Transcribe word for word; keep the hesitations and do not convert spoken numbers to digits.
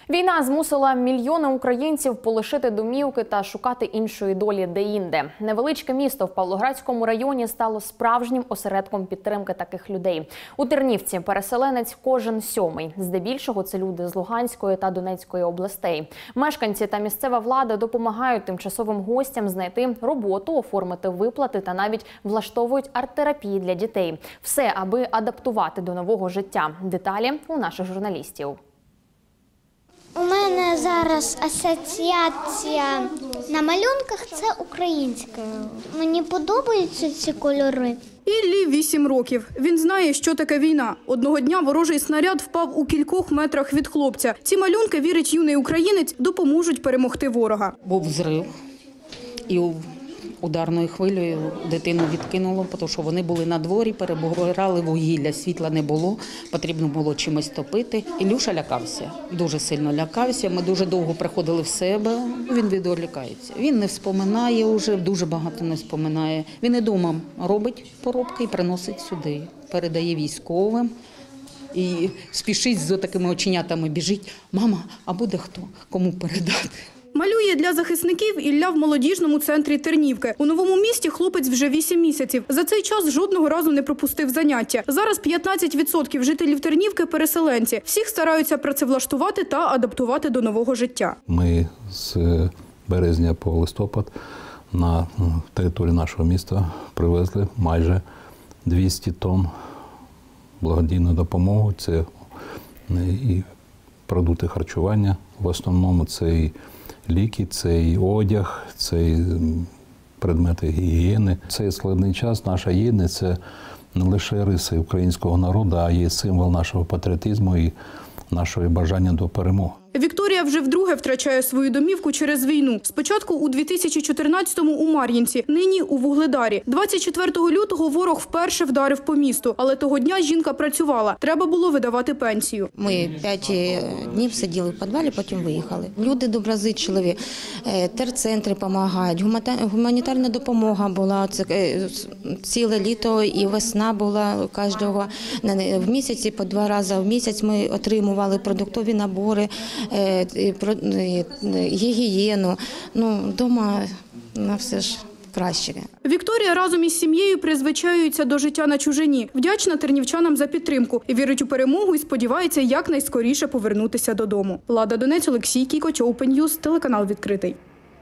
Війна змусила мільйони українців полишити домівки та шукати іншої долі де-інде. Невеличке місто в Павлоградському районі стало справжнім осередком підтримки таких людей. У Тернівці переселенець кожен сьомий. Здебільшого це люди з Луганської та Донецької областей. Мешканці та місцева влада допомагають тимчасовим гостям знайти роботу, оформити виплати та навіть влаштовують арт-терапії для дітей. Все, аби адаптувати до нового життя. Деталі у наших журналістів. У мене зараз асоціація на малюнках – це українська. Мені подобаються ці кольори. Іллі вісім років. Він знає, що таке війна. Одного дня ворожий снаряд впав у кількох метрах від хлопця. Ці малюнки, вірить юний українець, допоможуть перемогти ворога. Був взрив і ударною хвилею дитину відкинуло, тому що вони були на дворі, перебирали вугілля, світла не було, потрібно було чимось топити. Ілюша лякався, дуже сильно лякався, ми дуже довго приходили в себе, він відволікається. Він не вспоминає вже, дуже багато не вспоминає. Він і вдома робить поробки і приносить сюди, передає військовим. І спішить з такими оченятами, біжить: мама, а буде хто, кому передати? Малює для захисників Ілля в молодіжному центрі Тернівки. У новому місті хлопець вже вісім місяців. За цей час жодного разу не пропустив заняття. Зараз п'ятнадцять відсотків жителів Тернівки – переселенці. Всіх стараються працевлаштувати та адаптувати до нового життя. Ми з березня по листопад на територію нашого міста привезли майже двісті тонн благодійної допомоги. Це і продукти харчування, в основному це і ліки, це і одяг, це і предмети гігієни. Цей складний час, наша єдність – це не лише риси українського народу, а є символ нашого патріотизму і нашого бажання до перемоги. Вікторія вже вдруге втрачає свою домівку через війну. Спочатку у дві тисячі чотирнадцятому у Мар'їнці, нині у Вугледарі. двадцять четвертого лютого ворог вперше вдарив по місту, але того дня жінка працювала. Треба було видавати пенсію. Ми п'ять днів сиділи в підвалі, потім виїхали. Люди доброзичливі, терцентри допомагають, гуманітарна допомога була ціле літо і весна була кожного. В місяці по два рази в місяць ми отримували продуктові набори, гігієну. Ну, вдома на все ж краще. Вікторія разом із сім'єю призвичаюється до життя на чужині. Вдячна тернівчанам за підтримку. І вірить у перемогу і сподівається якнайскоріше повернутися додому. Лада Донець, Олексій Кікоч, Open News, телеканал «Відкритий».